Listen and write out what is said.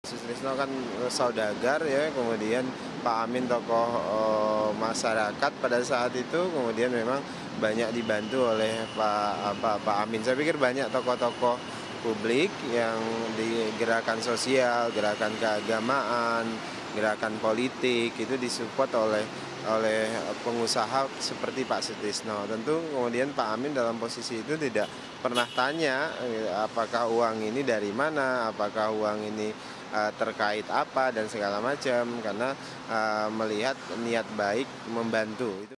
Sutrisno kan saudagar ya, kemudian Pak Amin tokoh masyarakat pada saat itu, kemudian memang banyak dibantu oleh Pak Amin. Saya pikir banyak tokoh-tokoh publik yang di gerakan sosial, gerakan keagamaan, gerakan politik itu disupport oleh pengusaha seperti Pak Sutrisno. Tentu kemudian Pak Amin dalam posisi itu tidak pernah tanya apakah uang ini dari mana, apakah uang ini terkait apa dan segala macam, karena melihat niat baik membantu.